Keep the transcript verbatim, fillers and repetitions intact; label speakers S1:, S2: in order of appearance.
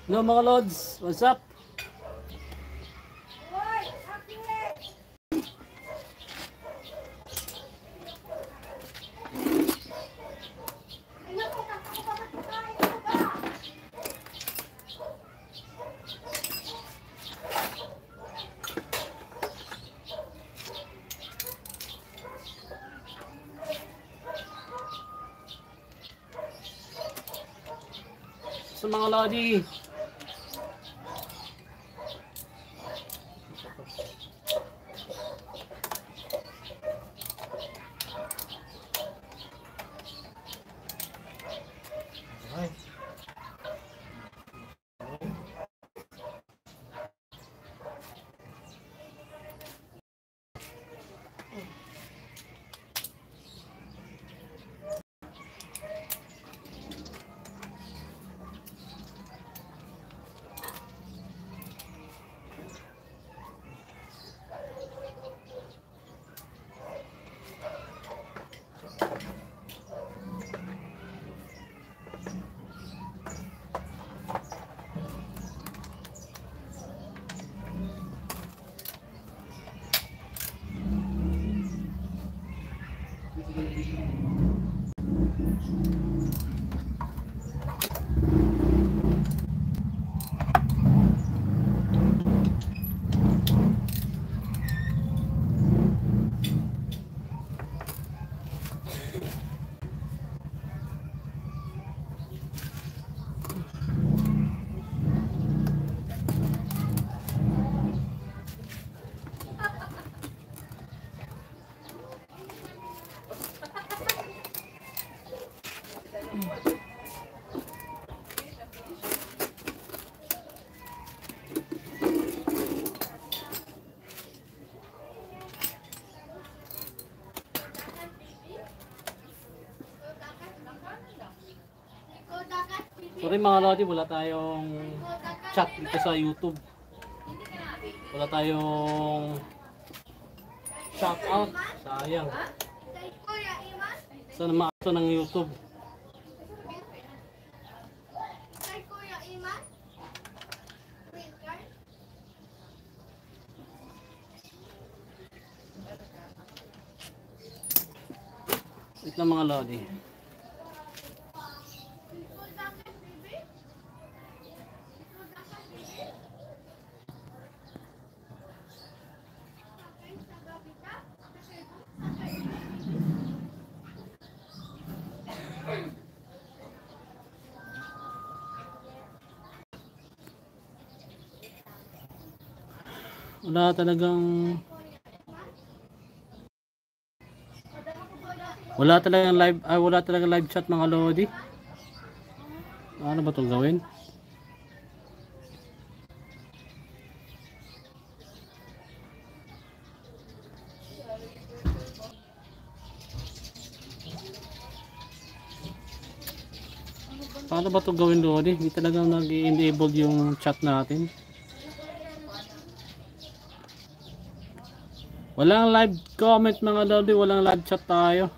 S1: No mga lods, what's up? Sa mga lodi. Sorry mga lodi, wala tayong chat dito sa YouTube. Wala tayong shout out. Sayang. Sana maaso ng YouTube. Ito mga lodi. Wala talagang Wala talagang live ay wala talagang live chat mga lodi. Ano ba 'tong gawin? Paano ba 'tong gawin lodi? Hindi talagang nag-enable yung chat natin. Walang live comment mga lodi, walang live chat tayo.